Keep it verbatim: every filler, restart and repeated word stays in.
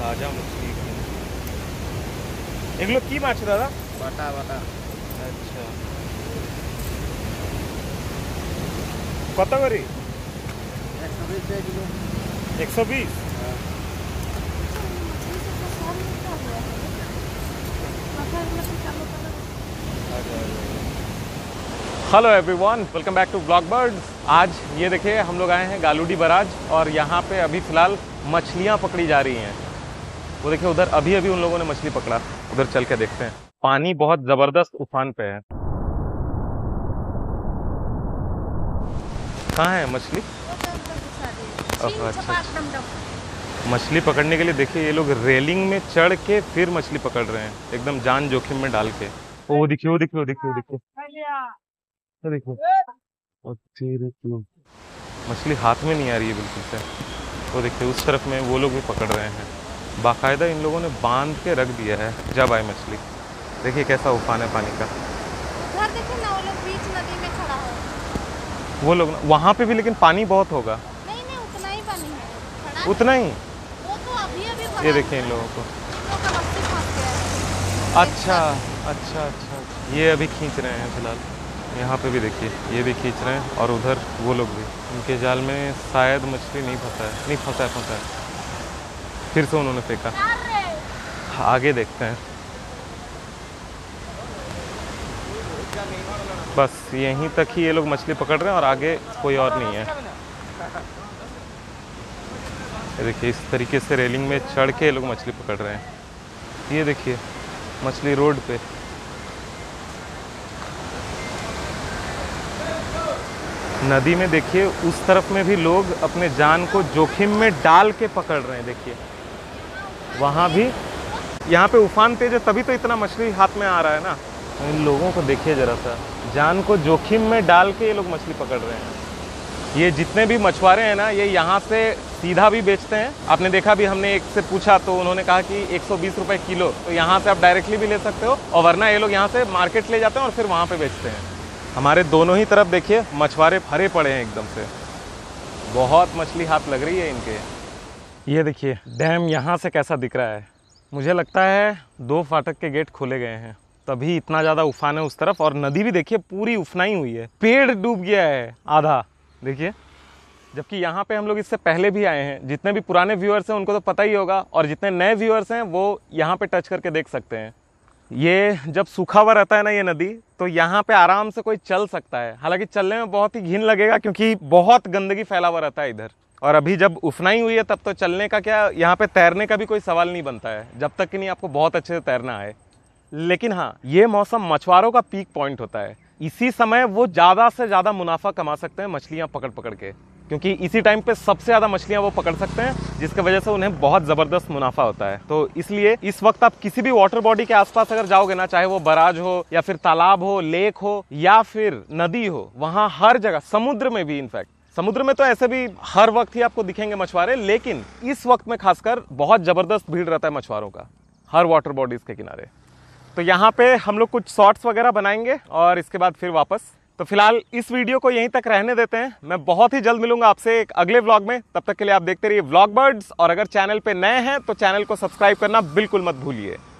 ताजा मछली। এগুলো কি মাছ দাদা? বাটা বাটা। আচ্ছা, কত করে? একশো বিশ টাকা কিলো। একশো বিশ। Hello everyone, welcome back to blog birds. आज ये देखिए हम लोग आए हैं गालूडी बराज और यहाँ पे अभी फ़िलहाल मछलियाँ पकड़ी जा रही हैं। वो देखिए उधर अभी अभी उन लोगों ने मछली पकड़ा, उधर चल के देखते हैं। पानी बहुत ज़बरदस्त उफान पे है। कहाँ है मछली? अच्छा, मछली पकड़ने के लिए देखिए ये लोग रेलिंग में चढ़ के फिर मछली पकड़ रहे हैं, एकदम जान जोखिम में डाल के। वो देखिए वो देखिए वो देखिए वो देखिए देखो, मछली हाथ में नहीं आ रही है बिल्कुल से। वो देखिए उस तरफ में वो लोग भी पकड़ रहे हैं। बाकायदा इन लोगों ने बांध के रख दिया है जब आए मछली। देखिए कैसा उफान है पानी का। उधर देखिए ना, वो लोग बीच नदी में खड़ा है। वो लोग वहाँ पे भी, लेकिन पानी बहुत होगा। नहीं नहीं, उतना ही पानी है, खड़ा उतना ही। वो तो अभी अभी ये देखिए इन लोगों को। इन लोगों का रस्सी फंस गया है। अच्छा अच्छा अच्छा, ये अभी खींच रहे हैं फिलहाल। यहाँ पे भी देखिए ये भी खींच रहे हैं और उधर वो लोग भी। उनके जाल में शायद मछली नहीं फंसा है, नहीं फंसा है फंसा है। फिर से उन्होंने फेंका। आगे देखते हैं। बस यहीं तक ही ये लोग मछली पकड़ रहे हैं और आगे कोई और नहीं है। देखिए इस तरीके से रेलिंग में चढ़ के ये लोग मछली पकड़ रहे हैं। ये देखिए मछली रोड पे। नदी में देखिए उस तरफ में भी लोग अपने जान को जोखिम में डाल के पकड़ रहे हैं। देखिए वहाँ भी, यहाँ पे उफान तेज है तभी तो इतना मछली हाथ में आ रहा है ना। इन लोगों को देखिए ज़रा सा, जान को जोखिम में डाल के ये लोग मछली पकड़ रहे हैं। ये जितने भी मछुआरे हैं ना, ये यहाँ से सीधा भी बेचते हैं। आपने देखा भी, हमने एक से पूछा तो उन्होंने कहा कि एक सौ बीस रुपए किलो। तो यहाँ से आप डायरेक्टली भी ले सकते हो, और वरना ये लोग यहाँ से मार्केट ले जाते हैं और फिर वहाँ पे बेचते हैं। हमारे दोनों ही तरफ देखिए मछुआरे भरे पड़े हैं एकदम से। बहुत मछली हाथ लग रही है इनके। ये देखिए डैम यहाँ से कैसा दिख रहा है। मुझे लगता है दो फाटक के गेट खोले गए हैं, तभी इतना ज़्यादा उफान है उस तरफ। और नदी भी देखिए पूरी उफनाई हुई है, पेड़ डूब गया है आधा देखिए। जबकि यहाँ पे हम लोग इससे पहले भी आए हैं। जितने भी पुराने व्यूअर्स हैं उनको तो पता ही होगा, और जितने नए व्यूअर्स हैं वो यहाँ पे टच करके देख सकते हैं। ये जब सूखा हुआ रहता है ना ये नदी, तो यहाँ पे आराम से कोई चल सकता है। हालांकि चलने में बहुत ही घिन लगेगा क्योंकि बहुत गंदगी फैला हुआ रहता है इधर। और अभी जब उफनाई हुई है तब तो चलने का क्या, यहाँ पे तैरने का भी कोई सवाल नहीं बनता है, जब तक कि नहीं आपको बहुत अच्छे से तैरना आए। लेकिन हाँ, ये मौसम मछुआरों का पीक पॉइंट होता है। इसी समय वो ज़्यादा से ज़्यादा मुनाफा कमा सकते हैं मछलियाँ पकड़ पकड़ के, क्योंकि इसी टाइम पे सबसे ज़्यादा मछलियाँ वो पकड़ सकते हैं, जिसकी वजह से उन्हें बहुत ज़बरदस्त मुनाफा होता है। तो इसलिए इस वक्त आप किसी भी वाटर बॉडी के आसपास अगर जाओगे ना, चाहे वो बराज हो या फिर तालाब हो, लेक हो या फिर नदी हो, वहाँ हर जगह, समुद्र में भी, इनफैक्ट समुद्र में तो ऐसे भी हर वक्त ही आपको दिखेंगे मछुआरे, लेकिन इस वक्त में खासकर बहुत ज़बरदस्त भीड़ रहता है मछुआरों का हर वाटर बॉडीज़ के किनारे। तो यहाँ पे हम लोग कुछ शॉर्ट्स वगैरह बनाएंगे और इसके बाद फिर वापस। तो फिलहाल इस वीडियो को यहीं तक रहने देते हैं। मैं बहुत ही जल्द मिलूंगा आपसे एक अगले व्लॉग में। तब तक के लिए आप देखते रहिए व्लॉग बर्ड्स, और अगर चैनल पे नए हैं तो चैनल को सब्सक्राइब करना बिल्कुल मत भूलिए।